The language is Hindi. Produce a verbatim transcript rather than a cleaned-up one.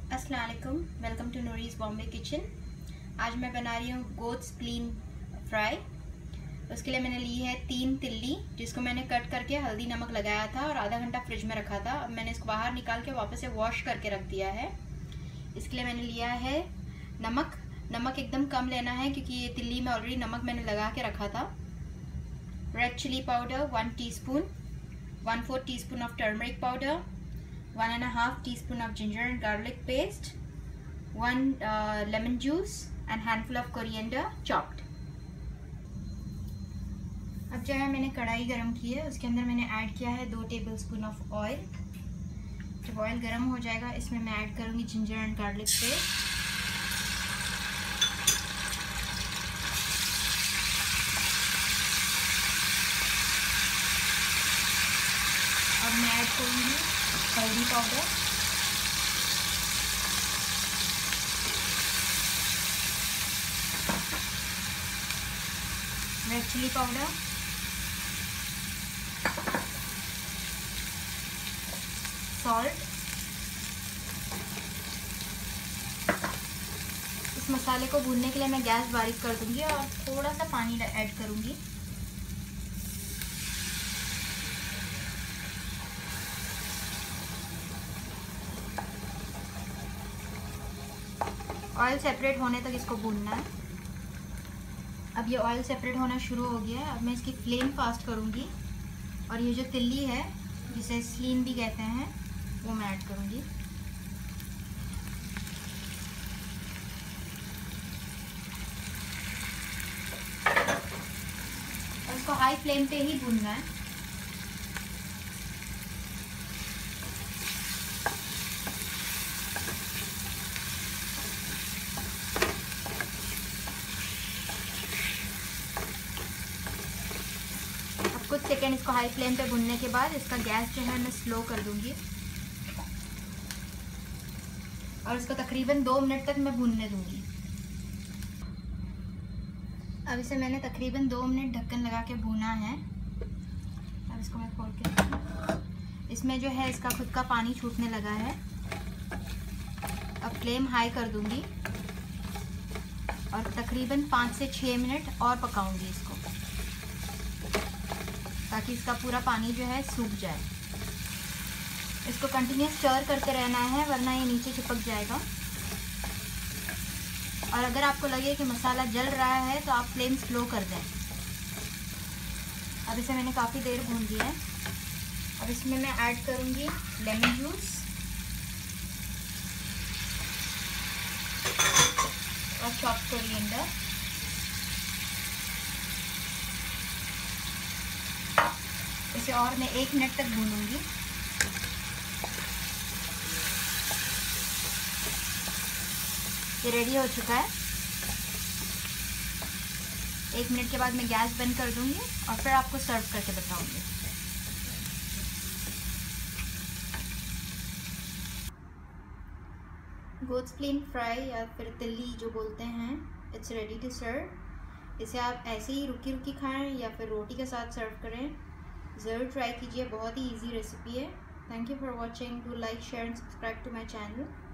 अस्सलाम वालेकुम, welcome to Noori's Bombay kitchen. आज मैं बना रही हूँ गोट स्प्लीन फ्राई। उसके लिए मैंने ली है तीन तिल्ली, जिसको मैंने कट करके हल्दी नमक लगाया था और आधा घंटा फ्रिज में रखा था। अब मैंने इसको बाहर निकाल के वापस से वॉश करके रख दिया है। इसके लिए मैंने लिया है नमक। नमक एकदम कम लेना है क्योंकि ये तिल्ली में ऑलरेडी नमक मैंने लगा के रखा था। Red chili powder one teaspoon, one four teaspoon of turmeric powder, one and a half teaspoon of ginger and garlic paste, one uh, lemon juice and handful of coriander chopped. अब जो है मैंने कढ़ाई गरम की है, उसके अंदर मैंने ऐड किया है दो टेबलस्पून ऑफ ऑयल। जब ऑयल गरम हो जाएगा इसमें मैं ऐड करूँगी जिंजर एंड गार्लिक पेस्ट। अब मैं ऐड करूँगी हल्दी powder, red chili powder, salt. इस मसाले को भूनने के लिए मैं गैस बारीक कर दूंगी और थोड़ा सा पानी ऐड करूंगी। ऑयल सेपरेट होने तक इसको भूनना है। अब ये ऑयल सेपरेट होना शुरू हो गया है। अब मैं इसकी फ्लेम फास्ट करूँगी और ये जो तिल्ली है, जिसे स्लीन भी कहते हैं, वो मैं ऐड करूँगी। और इसको हाई फ्लेम पे ही भूनना है। कुछ सेकेंड इसको हाई फ्लेम पे भुनने के बाद इसका गैस जो है मैं स्लो कर दूंगी और इसको तकरीबन दो मिनट तक मैं भूनने दूंगी। अब इसे मैंने तकरीबन दो मिनट ढक्कन लगा के भूना है। अब इसको मैं खोल के, इसमें जो है इसका खुद का पानी छूटने लगा है। अब फ्लेम हाई कर दूंगी और तकरीबन पाँच से छः मिनट और पकाऊंगी इसको, ताकि इसका पूरा पानी जो है सूख जाए। इसको कंटिन्यूस स्टर करते रहना है, वरना ये नीचे चिपक जाएगा। और अगर आपको लगे कि मसाला जल रहा है तो आप फ्लेम स्लो कर दें। अब इसे मैंने काफ़ी देर भून दिया है। अब इसमें मैं ऐड करूँगी लेमन जूस और चॉप्ड कोरिएंडर। इसे और मैं एक मिनट तक भूनूंगी। ये रेडी हो चुका है। एक मिनट के बाद मैं गैस बंद कर दूंगी और फिर आपको सर्व करके बताऊंगी। गोट स्प्लीन फ्राई या फिर तिल्ली जो बोलते हैं, इट्स रेडी टू सर्व। इसे आप ऐसे ही रुकी रुकी खाएं या फिर रोटी के साथ सर्व करें। ज़रूर ट्राई कीजिए, बहुत ही इजी रेसिपी है। Thank you for watching. Do like, share and subscribe to my channel.